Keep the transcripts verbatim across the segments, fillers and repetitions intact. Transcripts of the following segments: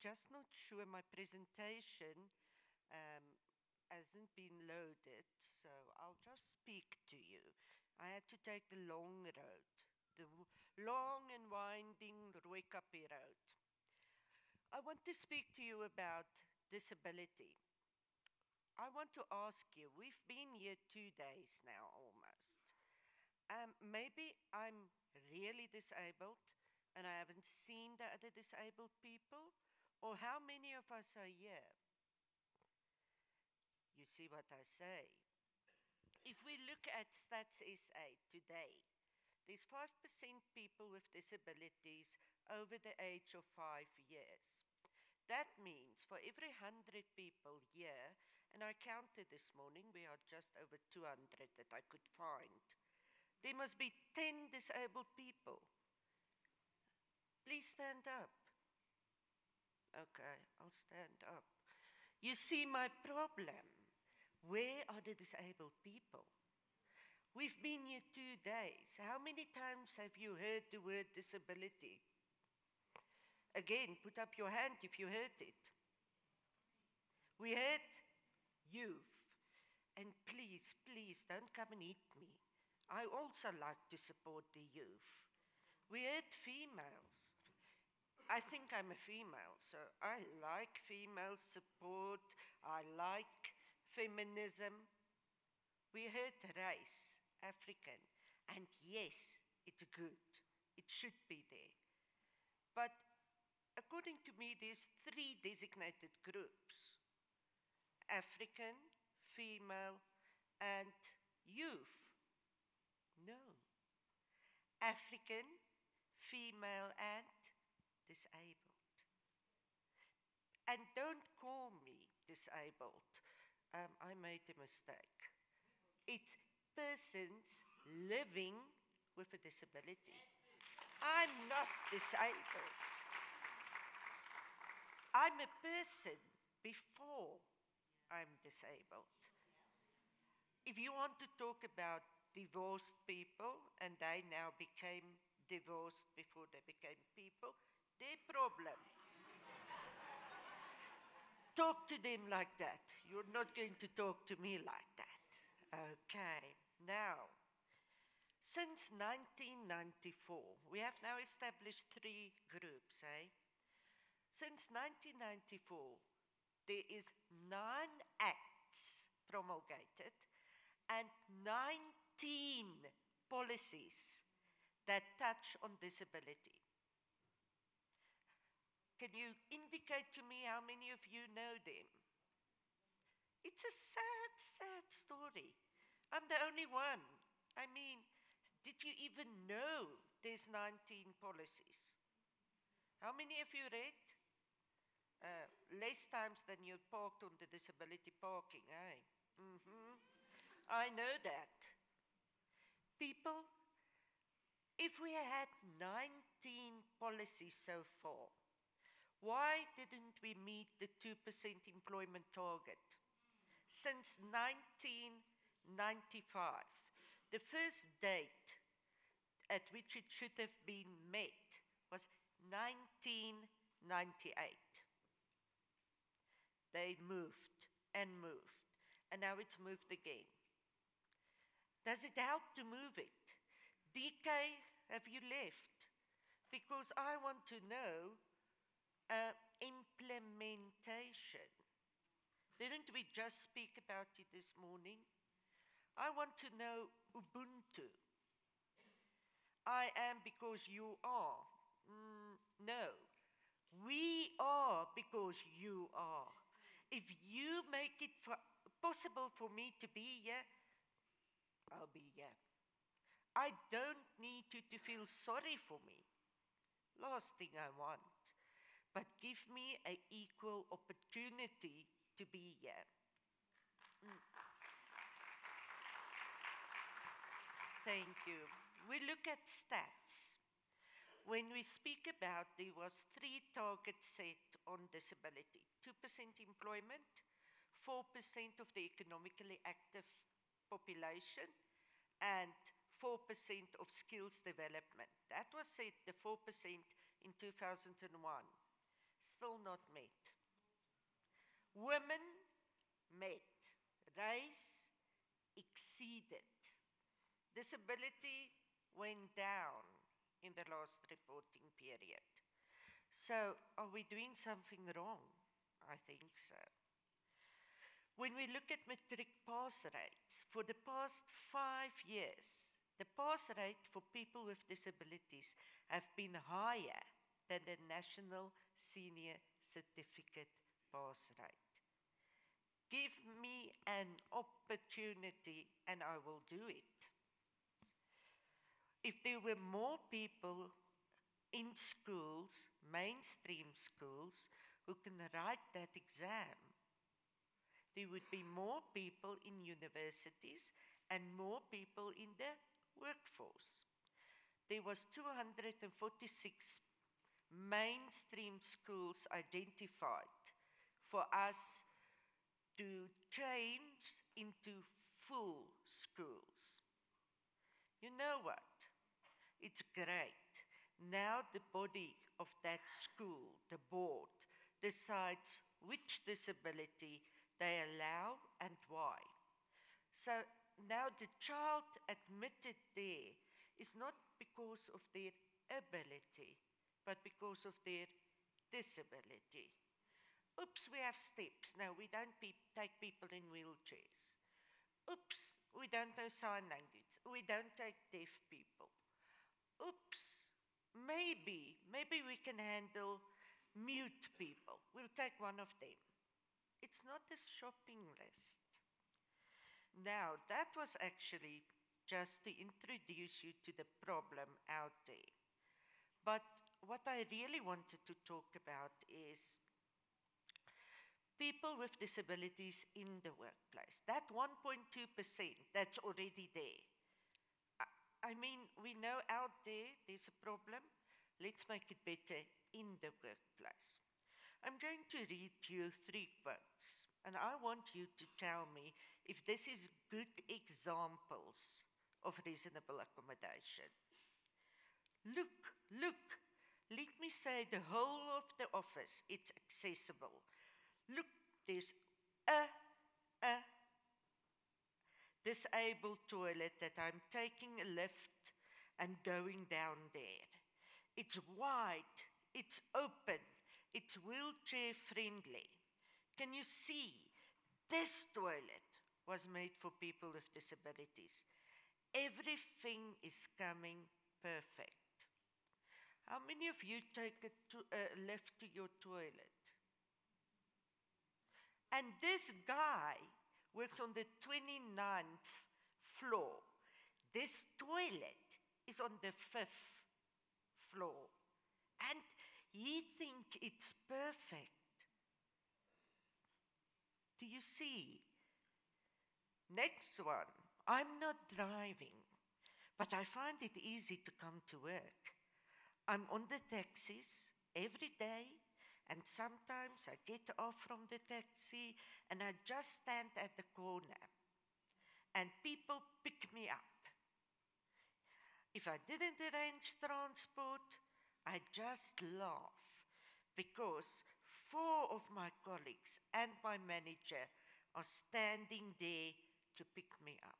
just not sure my presentation um, hasn't been loaded, so I'll just speak to you. I had to take the long road, the w- long and winding Rooikappie Road. I want to speak to you about disability. I want to ask you, we've been here two days now almost. Um, maybe I'm really disabled and I haven't seen the other disabled people, or how many of us are here? You see what I say? If we look at Stats S A today, there's five percent people with disabilities over the age of five years. That means for every one hundred people here, and I counted this morning, we are just over two hundred that I could find, there must be ten disabled people. Please stand up. Okay, I'll stand up. You see my problem. Where are the disabled people? We've been here two days. How many times have you heard the word disability? Again, put up your hand if you heard it. We heard youth. And please, please, don't come and hit me. I also like to support the youth. We heard females. I think I'm a female, so I like female support. I like feminism. We heard race, African, and yes, it's good. It should be there. But according to me, there's three designated groups: African, female, and youth. No. African, female, and disabled. And don't call me disabled. Um, I made a mistake. It's persons living with a disability. I'm not disabled. I'm a person before I'm disabled. If you want to talk about divorced people, and they now became divorced before they became people, their problem. Talk to them like that. You're not going to talk to me like that. Okay, now, since nineteen ninety-four, we have now established three groups, eh? Since nineteen ninety-four, there is nine acts promulgated and nineteen policies that touch on disability. Can you indicate to me how many of you know them? It's a sad, sad story. I'm the only one. I mean, did you even know there's nineteen policies? How many of you read? Uh, less times than you parked on the disability parking, eh? Mm-hmm. I know that. People, if we had nineteen policies so far, why didn't we meet the two percent employment target? Since nineteen ninety-five, the first date at which it should have been met was nineteen ninety-eight. They moved and moved, and now it's moved again. Does it help to move it? D K, have you left? Because I want to know uh, implementation. Didn't we just speak about it this morning? I want to know Ubuntu. I am because you are. Mm, no. We are because you are. If you make it for, possible for me to be here, I'll be here. I don't need you to feel sorry for me. Last thing I want. But give me an equal opportunity to be here. Mm. Thank you. We look at stats. When we speak about, there was three targets set on disability. two percent employment, four percent of the economically active population, and four percent of skills development. That was set, the four percent in two thousand one. still not met. Women met. Race exceeded. Disability went down in the last reporting period. So, are we doing something wrong? I think so. When we look at matric pass rates, for the past five years, the pass rate for people with disabilities have been higher than the national senior certificate pass rate. Give me an opportunity and I will do it. If there were more people in schools, mainstream schools, who can write that exam, there would be more people in universities and more people in the workforce. There was two hundred forty-six mainstream schools identified for us to change into full schools. You know what? It's great. Now the body of that school, the board, decides which disability they allow and why. So now the child admitted there is not because of their ability, but because of their disability. Oops, we have steps. No, we don't pe- take people in wheelchairs. Oops, we don't know sign language. We don't take deaf people. Oops, maybe, maybe we can handle mute people. We'll take one of them. It's not a shopping list. Now, that was actually just to introduce you to the problem out there. But what I really wanted to talk about is people with disabilities in the workplace. That one point two percent that's already there. I, I mean, we know out there there's a problem. Let's make it better in the workplace. I'm going to read you three quotes, and I want you to tell me if this is good examples of reasonable accommodation. Look, look, let me say the whole of the office, it's accessible. Look, there's a, a disabled toilet that I'm taking a lift and going down there. It's wide, it's open, it's wheelchair friendly. Can you see? This toilet was made for people with disabilities. Everything is coming perfect. How many of you take a to- uh, lift to your toilet? And this guy works on the twenty-ninth floor. This toilet is on the fifth floor. And he thinks it's perfect. Do you see? Next one. I'm not driving, but I find it easy to come to work. I'm on the taxis every day, and sometimes I get off from the taxi and I just stand at the corner and people pick me up. If I didn't arrange transport, I just laugh because four of my colleagues and my manager are standing there to pick me up.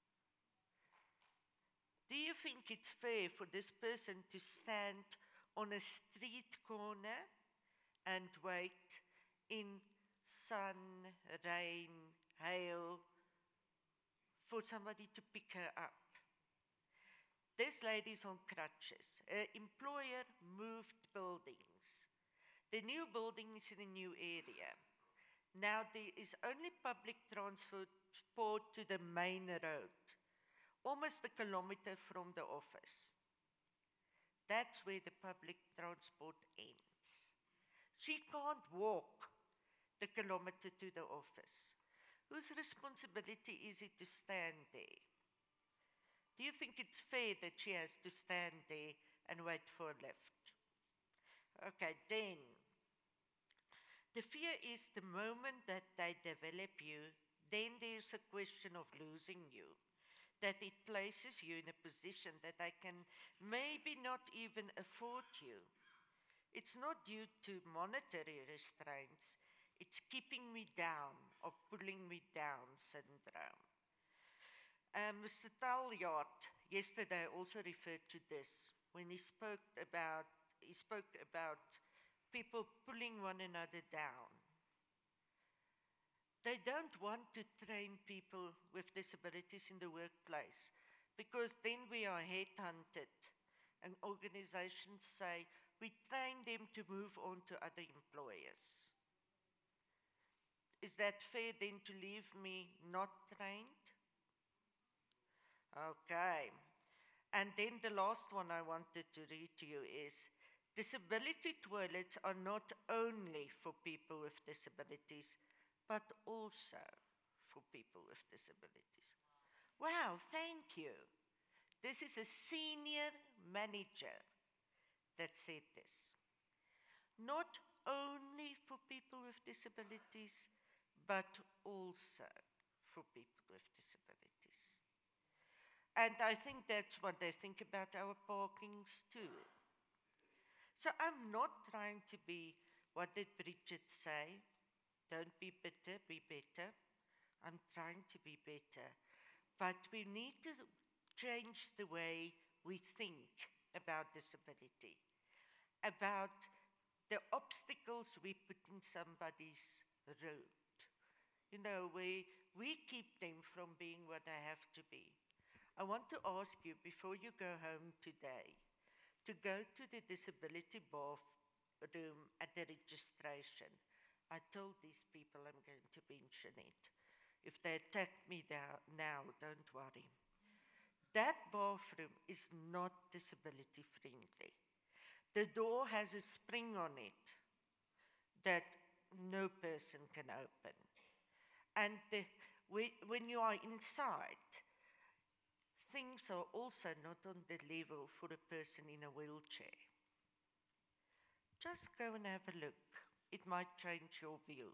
Do you think it's fair for this person to stand on a street corner and wait in sun, rain, hail for somebody to pick her up? This lady's on crutches. Her employer moved buildings. The new building is in a new area. Now there is only public transport to the main road, almost a kilometer from the office. That's where the public transport ends. She can't walk the kilometer to the office. Whose responsibility is it to stand there? Do you think it's fair that she has to stand there and wait for a lift? Okay, then. The fear is the moment that they develop you, then there's a question of losing you, that it places you in a position that they can maybe not even afford you. It's not due to monetary restraints, it's keeping me down or pulling me down syndrome. Um, Mister Taljaard yesterday also referred to this when he spoke about he spoke about people pulling one another down. They don't want to train people with disabilities in the workplace because then we are headhunted and organizations say we train them to move on to other employers. Is that fair then to leave me not trained? Okay. And then the last one I wanted to read to you is disability toilets are not only for people with disabilities, but also for people with disabilities. Wow, thank you. This is a senior manager that said this. Not only for people with disabilities, but also for people with disabilities. And I think that's what they think about our parkings too. So I'm not trying to be, what did Bridget say? Don't be bitter, be better. I'm trying to be better. But we need to change the way we think about disability, about the obstacles we put in somebody's road. You know, we, we keep them from being what they have to be. I want to ask you, before you go home today, to go to the disability bathroom at the registration. I told these people I'm going to mention it. If they attack me now, don't worry. That bathroom is not disability friendly. The door has a spring on it that no person can open. And the, when you are inside, things are also not on the level for a person in a wheelchair. Just go and have a look. It might change your view.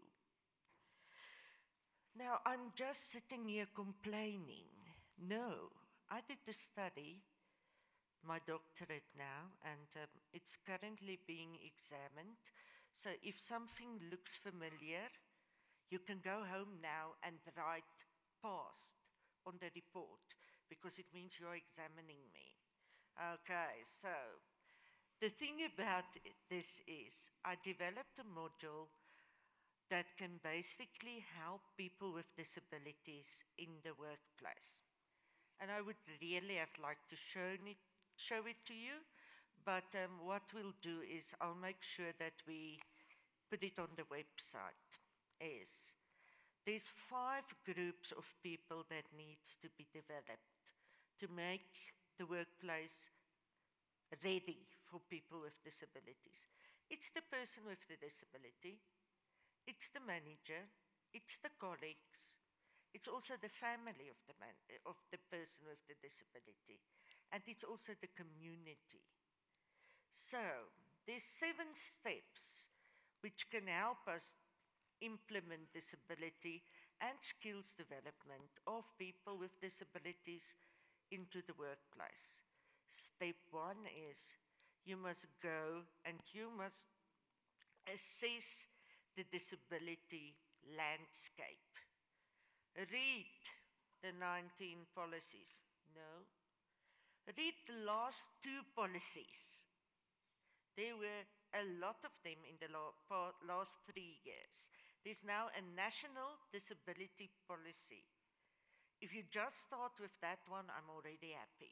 Now, I'm just sitting here complaining. No, I did the study, my doctorate now, and um, it's currently being examined. So if something looks familiar, you can go home now and write passed on the report, because it means you're examining me. Okay, so the thing about this is I developed a module that can basically help people with disabilities in the workplace. And I would really have liked to show it, show it to you, but um, what we'll do is I'll make sure that we put it on the website. Is there's five groups of people that needs to be developed to make the workplace ready for people with disabilities. It's the person with the disability, it's the manager, it's the colleagues, it's also the family of the, man, of the person with the disability, and it's also the community. So, there's seven steps which can help us implement disability and skills development of people with disabilities into the workplace. Step one is you must go and you must assess the disability landscape. Read the nineteen policies. No. Read the last two policies. There were a lot of them in the last three years. There's now a national disability policy. If you just start with that one, I'm already happy.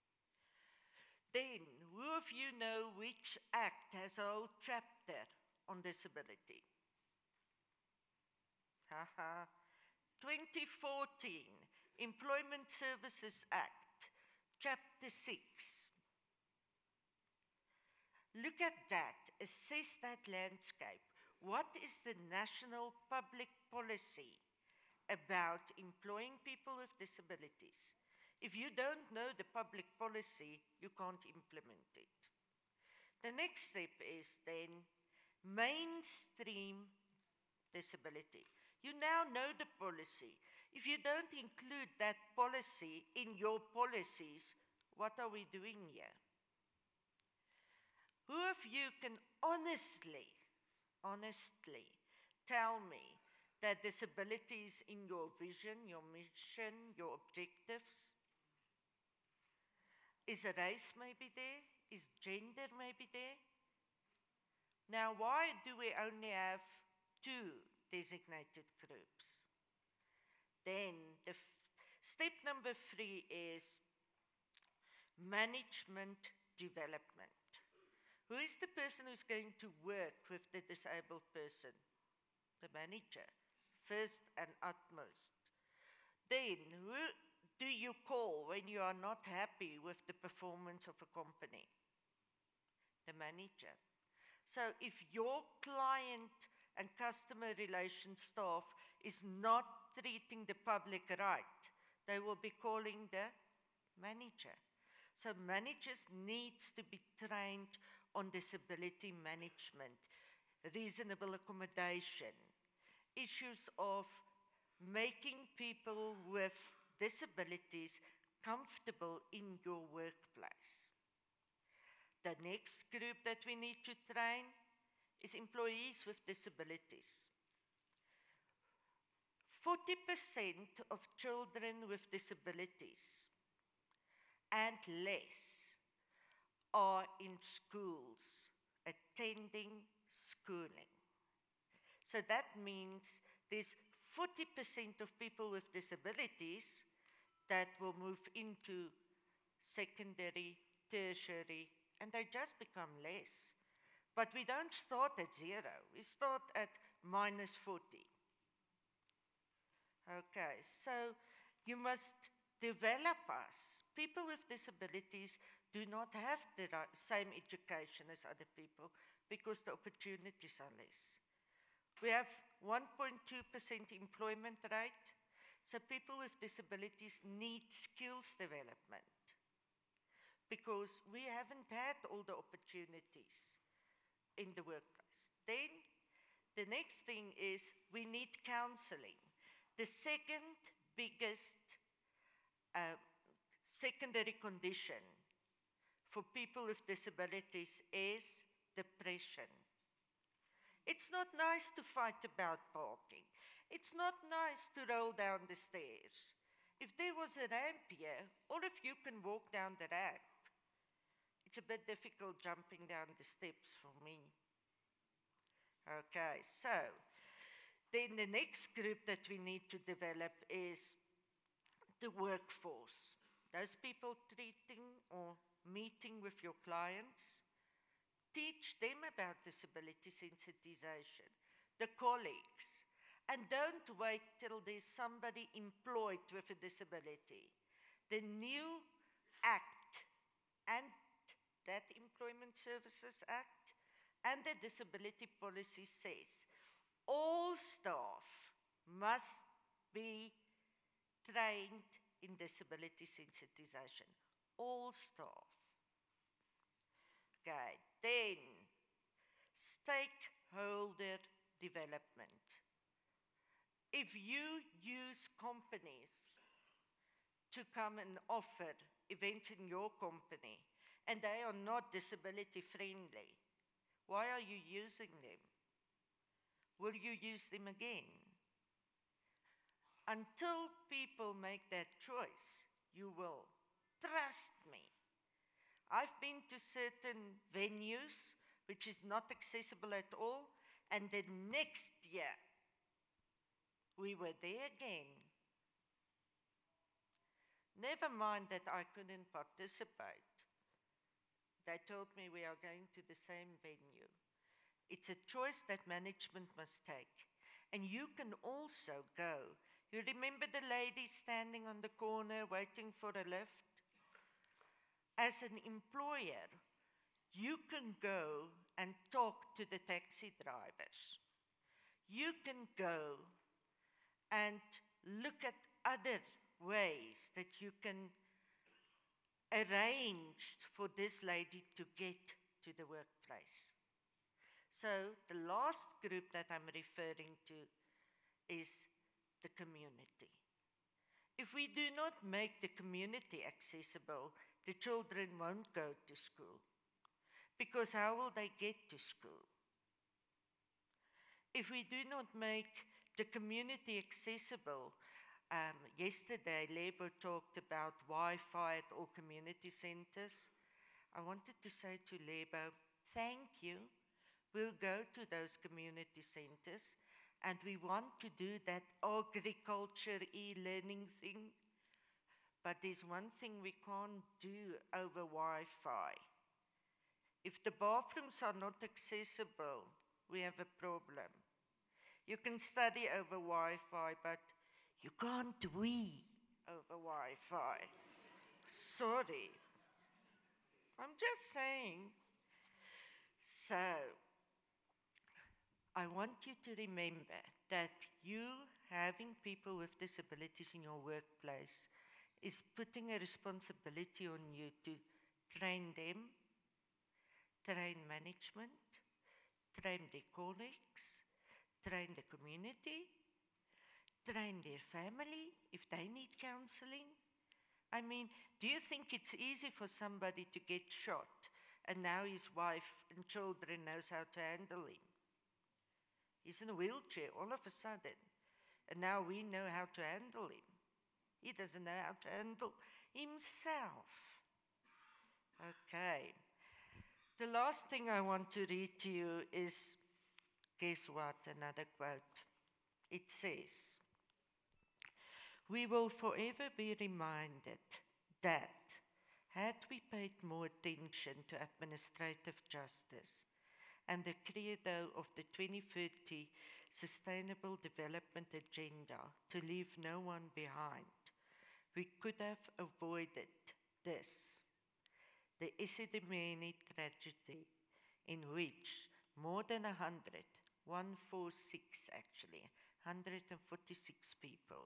Then, who of you know which act has a whole chapter on disability? Haha. twenty fourteen, Employment Services Act, Chapter six. Look at that, assess that landscape. What is the national public policy about employing people with disabilities? If you don't know the public policy, you can't implement it. The next step is then mainstream disability. You now know the policy. If you don't include that policy in your policies, what are we doing here? Who of you can honestly, honestly tell me that disability is in your vision, your mission, your objectives? Is a race maybe there? Is gender maybe there? Now, why do we only have two designated groups? Then the f- step number three is management development. Who is the person who's going to work with the disabled person? The manager, first and utmost. Then, who do you call when you are not happy with the performance of a company? The manager. So if your client and customer relations staff is not treating the public right, they will be calling the manager. So managers needs to be trained on disability management, reasonable accommodation, issues of making people with disabilities comfortable in your workplace. The next group that we need to train is employees with disabilities. forty percent of children with disabilities and less are in schools, attending schooling. So that means there's forty percent of people with disabilities that will move into secondary, tertiary, and they just become less. But we don't start at zero, we start at minus forty. Okay, so you must develop us. People with disabilities do not have the same education as other people because the opportunities are less. We have one point two percent employment rate, so people with disabilities need skills development because we haven't had all the opportunities in the workplace. Then the next thing is we need counseling. The second biggest uh, secondary condition for people with disabilities is depression. It's not nice to fight about parking. It's not nice to roll down the stairs. If there was a ramp here, all of you can walk down the ramp. It's a bit difficult jumping down the steps for me. Okay, so then the next group that we need to develop is the workforce. Those people treating or meeting with your clients, teach them about disability sensitization, the colleagues, and don't wait till there's somebody employed with a disability. The new Act and that Employment Services Act and the Disability Policy says all staff must be trained in disability sensitization. All staff. Okay, then stakeholder development. If you use companies to come and offer events in your company and they are not disability friendly, why are you using them? Will you use them again? Until people make that choice, you will. Trust me. I've been to certain venues which is not accessible at all, and the next year we were there again. Never mind that I couldn't participate. They told me we are going to the same venue. It's a choice that management must take. And you can also go. You remember the lady standing on the corner waiting for a lift? As an employer, you can go and talk to the taxi drivers. You can go and look at other ways that you can arrange for this lady to get to the workplace. So the last group that I'm referring to is the community. If we do not make the community accessible, the children won't go to school. Because how will they get to school? If we do not make the community accessible, um, yesterday Labour talked about Wi-Fi at all community centres. I wanted to say to Labour, thank you. We'll go to those community centres and we want to do that agriculture e-learning thing. But there's one thing we can't do over Wi-Fi. If the bathrooms are not accessible, we have a problem. You can study over Wi-Fi, but you can't wee over Wi-Fi. Sorry. I'm just saying. So, I want you to remember that you having people with disabilities in your workplace is putting a responsibility on you to train them, train management, train their colleagues, train the community, train their family if they need counseling. I mean, do you think it's easy for somebody to get shot and now his wife and children knows how to handle him? He's in a wheelchair all of a sudden, and now we know how to handle him. He doesn't know how to handle himself. Okay. The last thing I want to read to you is, guess what, another quote. It says, "We will forever be reminded that had we paid more attention to administrative justice and the credo of the twenty thirty Sustainable Development Agenda to leave no one behind, we could have avoided this, the Isidimeni tragedy, in which more than a hundred, one forty-six actually, one hundred forty-six people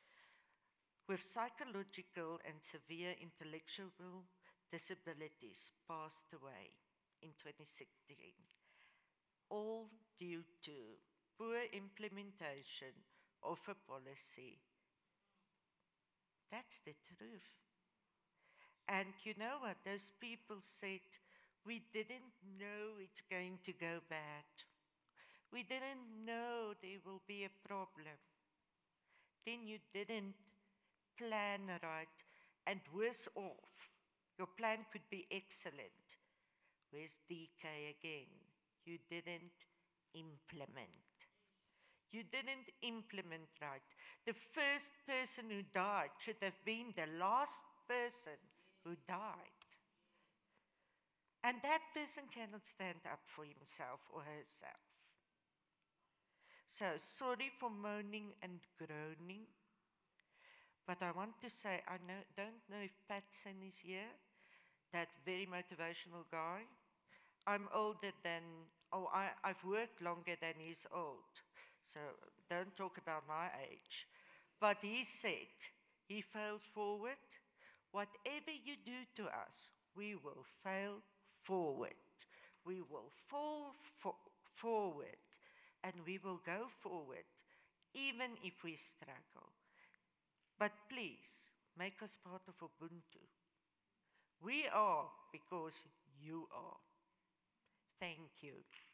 with psychological and severe intellectual disabilities passed away in twenty sixteen, all due to poor implementation of a policy. That's the truth. And you know what? Those people said, we didn't know it's going to go bad. We didn't know there will be a problem. Then you didn't plan right, and worse off, your plan could be excellent. Where's D K again? You didn't implement. You didn't implement right. The first person who died should have been the last person who died. And that person cannot stand up for himself or herself. So, sorry for moaning and groaning, but I want to say, I know, don't know if Patson is here, that very motivational guy. I'm older than, oh, I, I've worked longer than he's old, so don't talk about my age. But he said, he fails forward. Whatever you do to us, we will fail forward. We will fall fo- forward, and we will go forward, even if we struggle. But please, make us part of Ubuntu. We are because you are. Thank you.